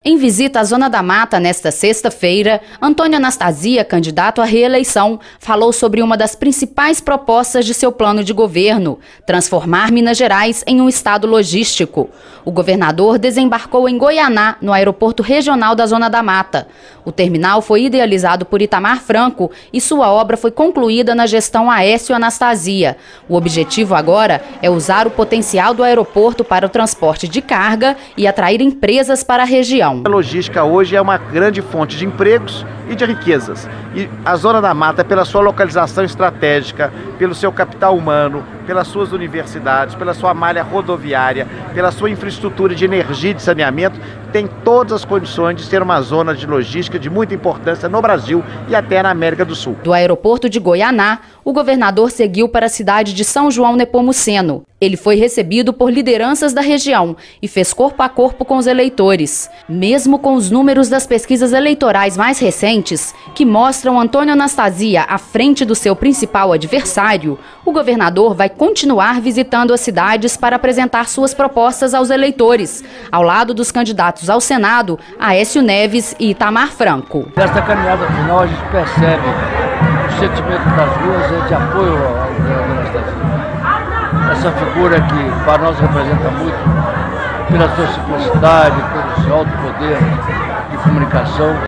Em visita à Zona da Mata nesta sexta-feira, Antônio Anastasia, candidato à reeleição, falou sobre uma das principais propostas de seu plano de governo: transformar Minas Gerais em um estado logístico. O governador desembarcou em Goianá, no aeroporto regional da Zona da Mata. O terminal foi idealizado por Itamar Franco e sua obra foi concluída na gestão Aécio Anastasia. O objetivo agora é usar o potencial do aeroporto para o transporte de carga e atrair empresas para a região. A logística hoje é uma grande fonte de empregos e de riquezas. E a Zona da Mata, pela sua localização estratégica, pelo seu capital humano, pelas suas universidades, pela sua malha rodoviária, pela sua infraestrutura de energia e de saneamento, tem todas as condições de ser uma zona de logística de muita importância no Brasil e até na América do Sul. Do aeroporto de Goianá, o governador seguiu para a cidade de São João Nepomuceno. Ele foi recebido por lideranças da região e fez corpo a corpo com os eleitores. Mesmo com os números das pesquisas eleitorais mais recentes, que mostram Antônio Anastasia à frente do seu principal adversário, o governador vai continuar visitando as cidades para apresentar suas propostas aos eleitores, ao lado dos candidatos ao Senado, Aécio Neves e Itamar Franco. Nesta caminhada final a gente percebe o sentimento das ruas de apoio ao governador Anastasia. Essa figura que para nós representa muito pela sua simplicidade, pelo seu alto poder de comunicação.